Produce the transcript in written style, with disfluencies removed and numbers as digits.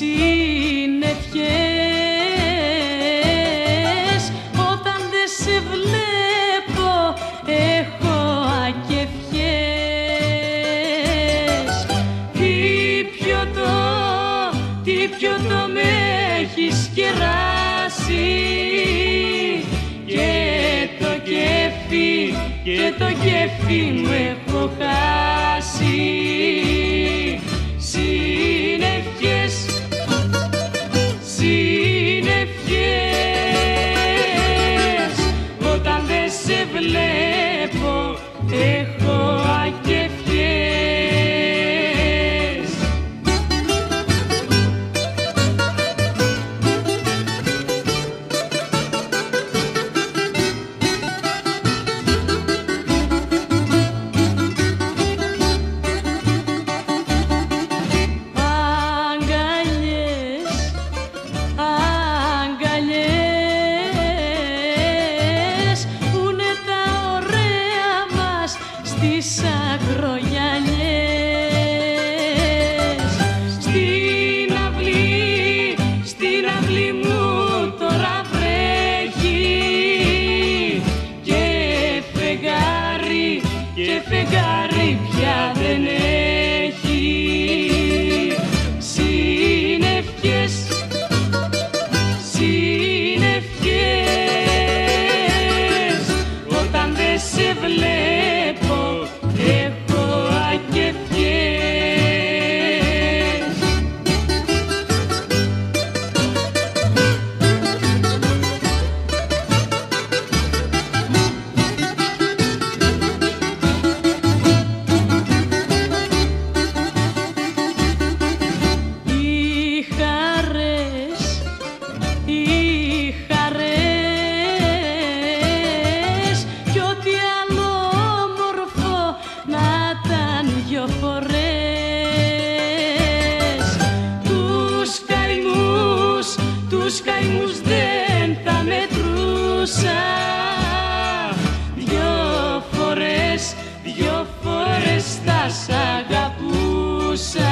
συννεφιές, όταν δεν σε βλέπω έχω ακεφιές. Τι πιωτό με έχεις κεράσει, και το κέφι μου έχω χάσει. Συννεφιές, συννεφιές, όταν δεν σε βλέπω έχω ακεφιές. Στις ακρογιαλιές, στην αυλή μου τώρα βρέχει, και φεγγάρι πια δεν έχει. Συννεφιές, συννεφιές, όταν δεν σε βλέπω έχω ακεφιές. Οι χαρές κι ό,τι άλλο όμορφο να ήταν δυο φορές. Τους καημούς δεν θα μετρούσα, δυο φορές θα σ' αγαπούσα.